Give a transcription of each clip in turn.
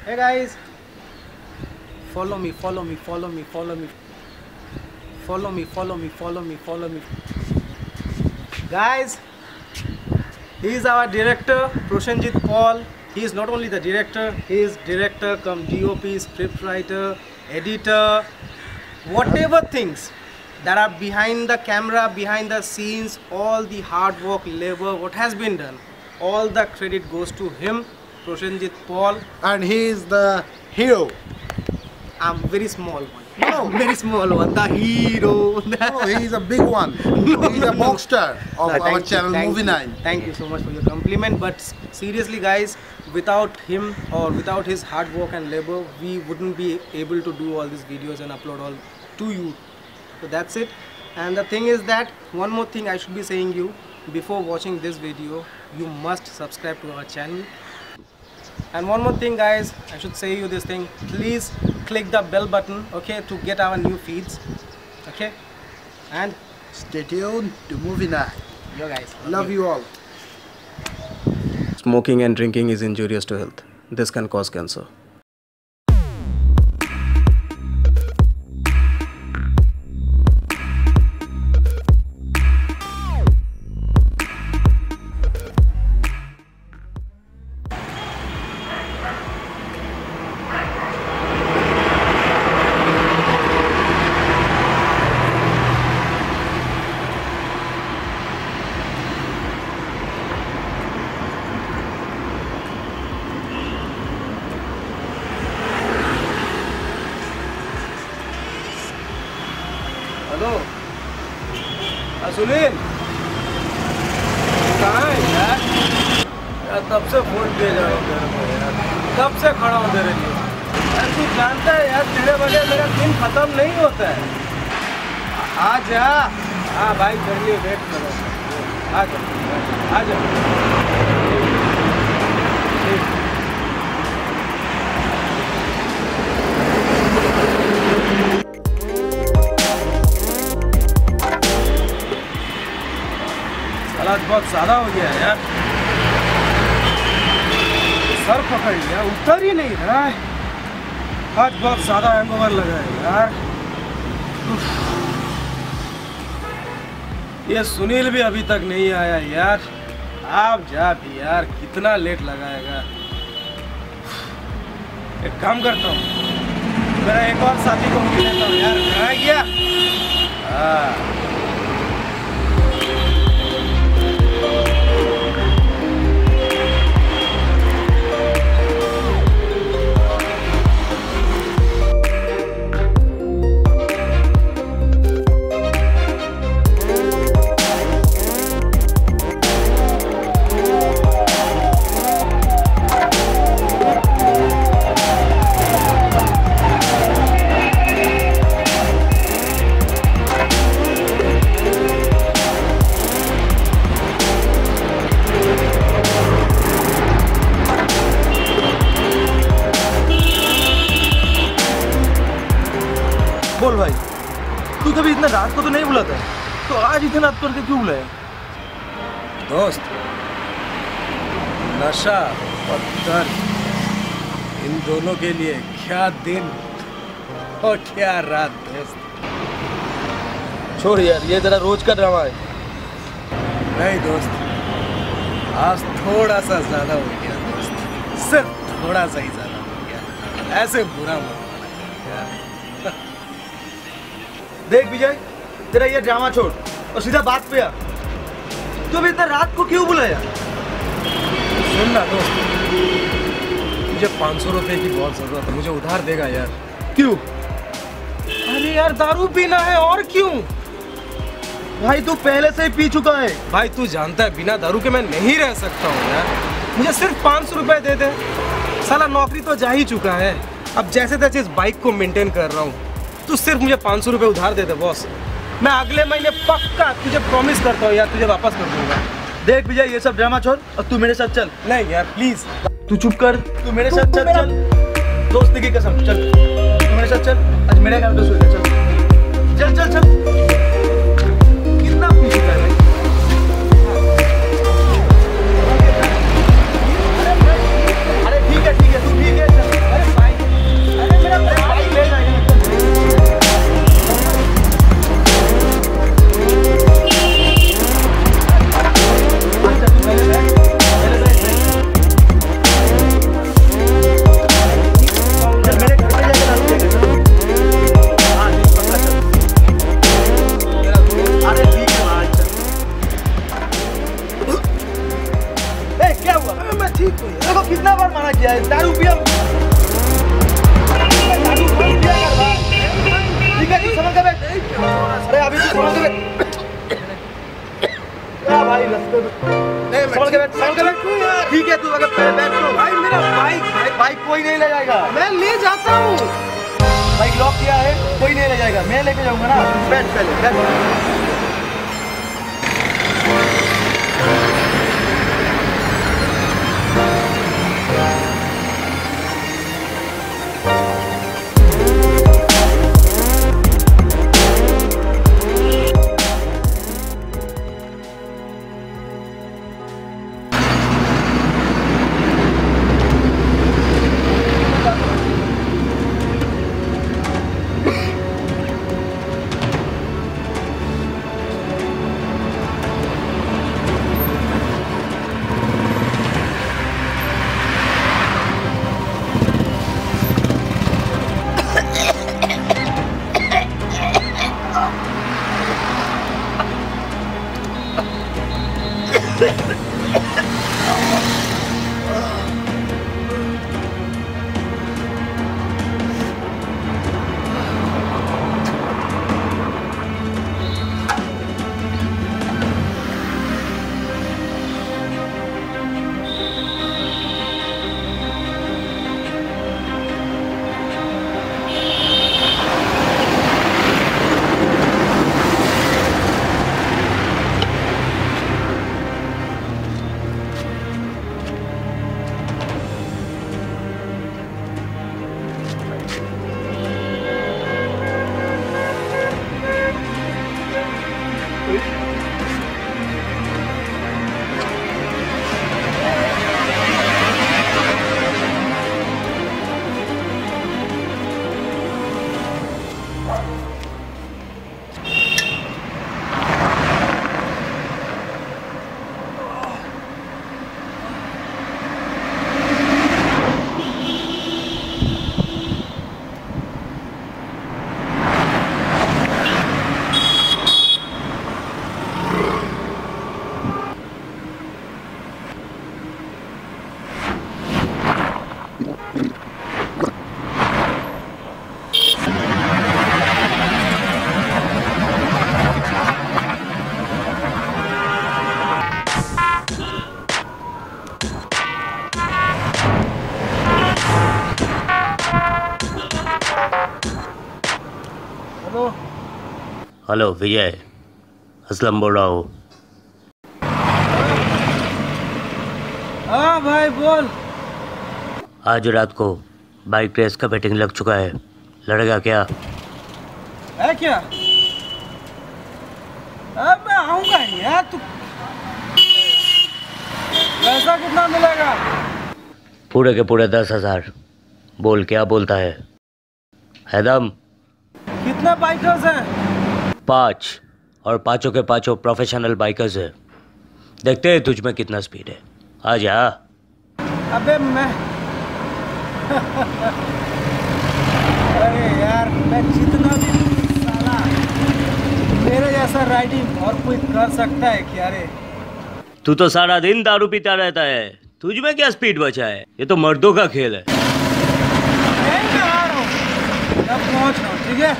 Hey guys, follow me, follow me, follow me, follow me, follow me, follow me, follow me, follow me. Guys, he is our director, Proshenjit Paul. He is not only the director, he is director, come DOP, scriptwriter, editor, whatever things that are behind the camera, behind the scenes, all the hard work, labor, what has been done, all the credit goes to him, Proshenjit Paul. And he is the hero. I'm very small one. No, very small one. The hero. No, he is a big one. He is a box star of our channel Movie 9. Thank you so much for your compliment. But seriously, guys, without him or without his hard work and labor, we wouldn't be able to do all these videos and upload all to you. So that's it. And the thing is that one more thing I should be saying you before watching this video, you must subscribe to our channel. And one more thing, guys, I should say you this thing, please click the bell button, okay, to get our new feeds, okay, and Stay tuned to Movie 9. yo guys, Love you all. Smoking and drinking is injurious to health. This can cause cancer. Hello Sunil, कहाँ है यार? तब से phone किए जा रहा हूँ तेरे को यार, कब से खड़ा हूँ तेरे लिए यार। तू जानता है यार, तेरे बगैर मेरा दिन खत्म नहीं होता है। आ जा। हाँ भाई, तेरे लिए वेट करो। आ जा, आ जा। आज बहुत ज़्यादा हो गया है यार, सर पकड़ लिया, उतर ही नहीं रहा है। आज बहुत ज़्यादा हैंगओवर लगा है यार। ये सुनील भी अभी तक नहीं आया यार। आप जा भी यार, कितना लेट लगाएगा। एक काम करता हूँ, मेरा एक और साथी को मिल लेता हूँ यार। कहाँ गया? हाँ, बोल भाई, तू कभी इतना रात को तो नहीं बुलाता है, तो आज इतना रात करके क्यों बुलाया? दोस्त, नशा और दर्द, इन दोनों के लिए क्या दिन और क्या रात दोस्त। छोड़ यार, ये तेरा रोज का ड्रामा है। नहीं दोस्त, आज थोड़ा सा ज्यादा हो गया दोस्त, सिर्फ थोड़ा सा ही ज्यादा हो गया। ऐसे बुरा मत यार। देख विजय, तेरा ये ड्रामा छोड़ और सीधा बात पे आ। तू अभी इतना रात को क्यों बुलाया? सुन ना दोस्त, मुझे 500 रुपए की बहुत जरूरत है, मुझे उधार देगा यार। क्यों? अरे यार, दारू पीना है और क्यों? भाई तू पहले से ही पी चुका है। भाई तू जानता है, बिना दारू के मैं नहीं रह सकता हूँ यार। मुझे सिर्फ 500 रुपए दे दे। साला नौकरी तो जा ही चुका है, अब जैसे तैसे इस बाइक को मेंटेन कर रहा हूँ। तू सिर्फ मुझे 500 रुपए उधार दे दे बॉस। मैं अगले महीने पक्का तुझे प्रॉमिस करता हूँ यार, तुझे वापस कर दूंगा। देख विजय, ये सब ड्रामा छोड़ और तू मेरे साथ चल। नहीं यार प्लीज, तू चुप कर। तू मेरे साथ चल। चल दोस्ती की कसम, चल तू मेरे साथ चल। आज मेरे घर पे सो जा। चल चल चल चल। कितना पी चुका है भाई? अरे ठीक है तू ठीक है, चल। दारू पिया, दारू मत पिया कर भाई। ठीक है, तू समझ गए? अरे अभी तू समझ गए? क्या भाई रास्ते में समझ गए? ठीक है, तू अगर पहले बैठ तो भाई, मेरा बाइक कोई नहीं ले जाएगा, मैं ले जाता हूँ। बाइक लॉक किया है, कोई नहीं ले जाएगा, मैं लेके जाऊंगा ना। बैठ पहले, बैठ। हेलो विजय, असलम बोल रहा हूँ। हाँ भाई बोल। आज रात को बाइक रेस का बैटिंग लग चुका है, लड़ेगा क्या? है क्या? अब मैं आऊंगा यार। तू पैसा कितना मिलेगा? पूरे के पूरे 10,000। बोल क्या बोलता है? हैदम। कितने बाइकर्स हैं? 5, और पांचों के पांचों प्रोफेशनल बाइकर्स है। देखते हैं तुझ में कितना स्पीड है। आ जा। अबे मैं अरे यार, मैं जितना भी साला मेरे जैसा राइडिंग और कोई कर सकता है क्या रे? तू तो सारा दिन दारू पीता रहता है, तुझ में क्या स्पीड बचा है? ये तो मर्दों का खेल है। मैं आ रहा हूँ, अब पहुँच रहा हूँ। ठीक है,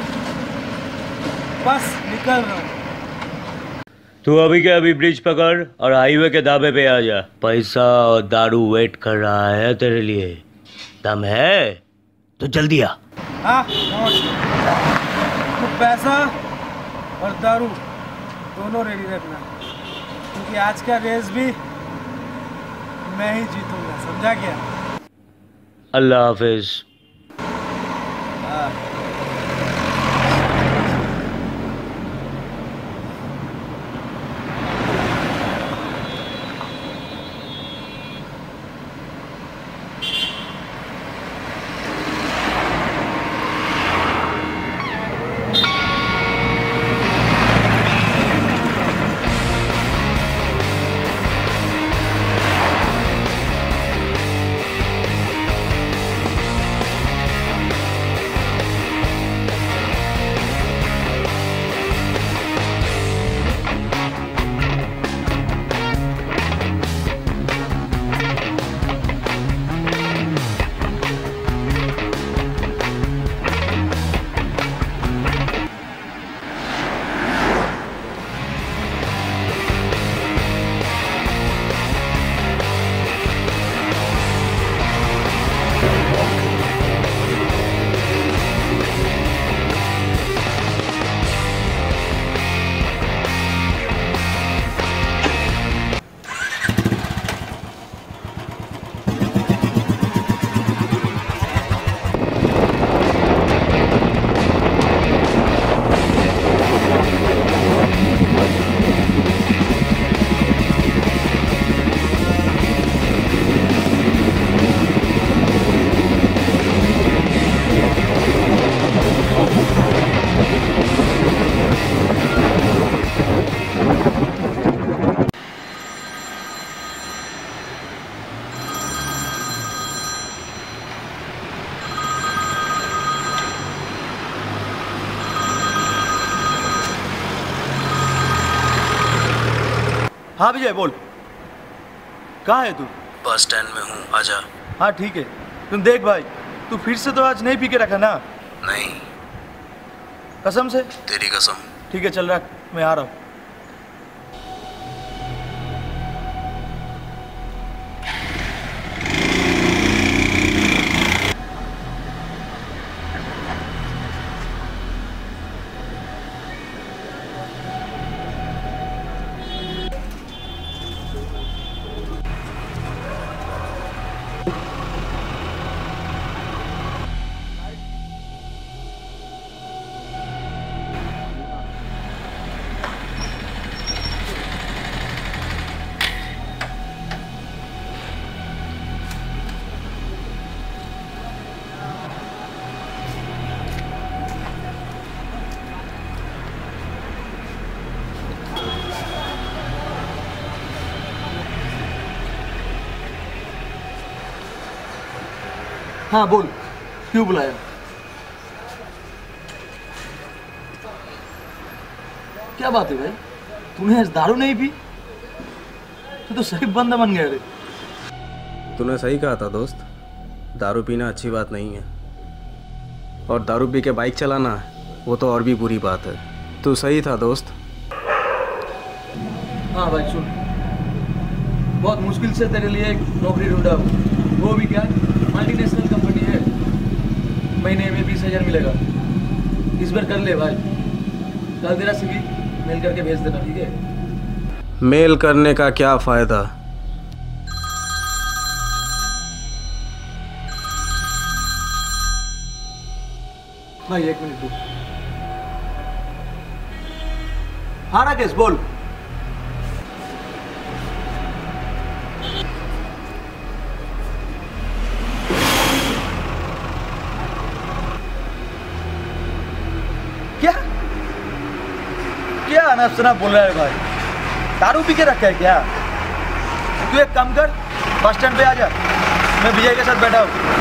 बस निकल रहा हूँ। तू अभी के अभी ब्रिज पकड़ और हाईवे के ढाबे पे आ जा। पैसा और दारू वेट कर रहा है तेरे लिए। दम है तो जल्दी आ। हाँ पहुँच। तो पैसा और दारू दोनों रेडी रखना, क्योंकि आज का रेस भी मैं ही जीतूंगा, समझा क्या? अल्लाह हाफिज। हाँ। हाँ विजय बोल, कहाँ है तू? बस स्टैंड में हूँ, आजा। हाँ ठीक है। तुम देख भाई, तू फिर से तो आज नहीं पी के रखा ना? नहीं, कसम से? तेरी कसम। ठीक है चल रख, मैं आ रहा हूँ। हाँ बोल, क्यों बुलाया? क्या बात है भाई, तूने आज दारू नहीं पी? तू तो सही बंदा बन गया रे। तूने सही कहा था दोस्त, दारू पीना अच्छी बात नहीं है, और दारू पी के बाइक चलाना वो तो और भी बुरी बात है। तू सही था दोस्त। हाँ भाई सुन, बहुत मुश्किल से तेरे लिए एक नौकरी ढूंढा हूँ, वो भी क्या, मल्टीनेशनल कंपनी है, महीने में 20,000 मिलेगा। इस बार कर ले भाई, कल तेरा सीवी मेल करके भेज देना, ठीक है? मेल करने का क्या फ़ायदा? भाई एक मिनट रुक। हाँ राकेश बोल। क्या क्या अनाप शनाप बोल रहा है भाई? दारू पी के रखा है क्या? तू एक काम कर, बस स्टैंड पे आ जा, मैं विजय के साथ बैठा हूँ।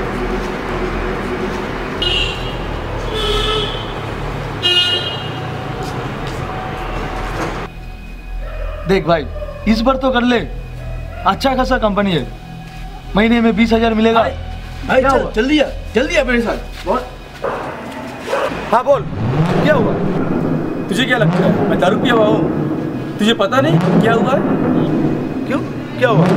देख भाई, इस बार तो कर ले, अच्छा खासा कंपनी है, महीने में 20,000 मिलेगा। भाई चल, जल्दी आ मेरे साथ। बोल। हाँ बोल, क्या हुआ? तुझे क्या लगता है मैं दारू पिया हुआ हूँ? तुझे पता नहीं क्या हुआ है? क्यों, क्या हुआ?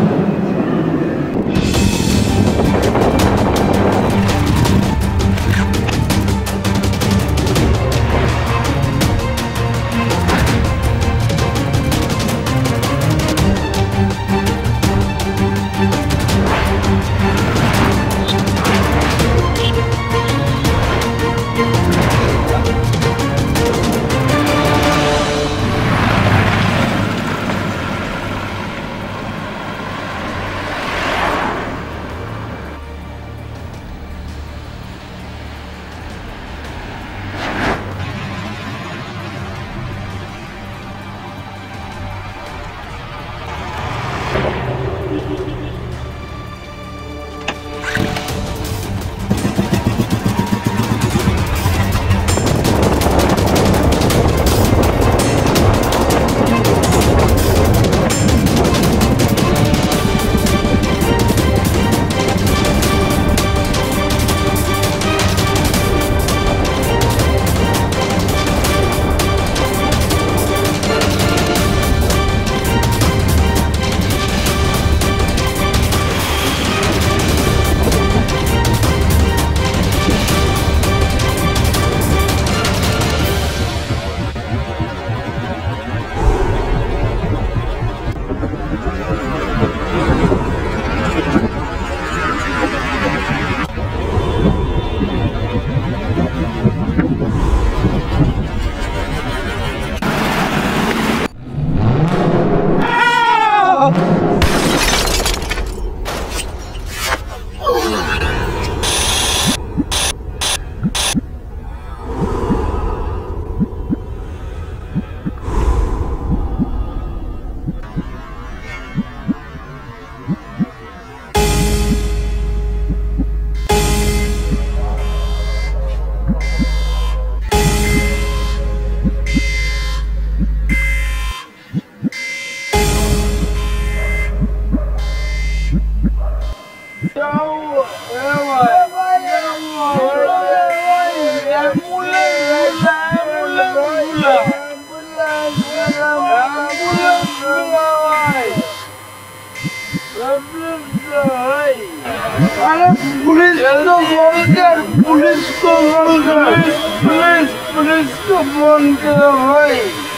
अरे पुलिस को फोन कर, पुलिस को फोन कर, पुलिस को फोन करो भाई।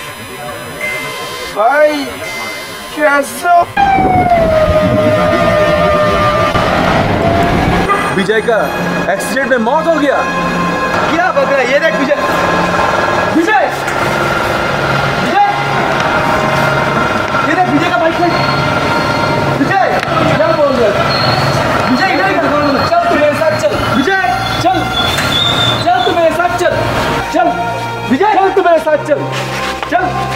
भाई कैसा विजय का एक्सीडेंट में मौत हो गया। क्या बक रहा है? ये देख विजय, विजय, विजय, ये देख विजय का बाइक है। विजय क्या बोल रहे हो? विजय इधर क्या बोल रहे हो? चल तू मेरे साथ चल। विजय चल चल तू मेरे साथ चल। चल विजय चल तू मेरे साथ चल। चल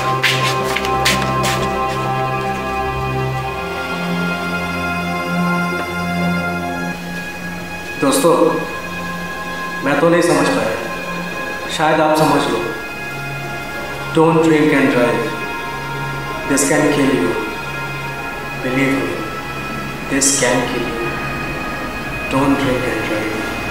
दोस्तों, मैं तो नहीं समझ पाया, शायद आप समझ लो। Don't drink and drive, this can kill you. Believe me, this can kill you. Don't drink and drive.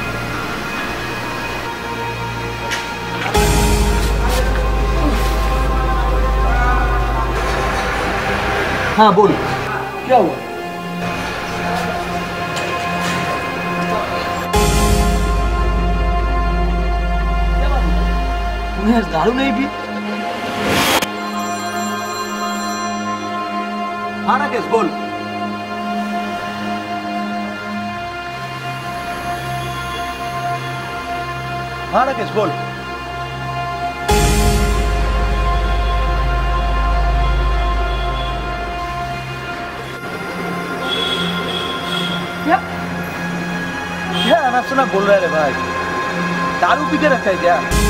हाँ बोल, क्या हुआ? उन्हें दारू नहीं पी? हाँ राकेश बोल। हाँ राकेश बोल। क्या अनाप शनाप बोल रहा है रे भाई? दारू पी के रखा है क्या?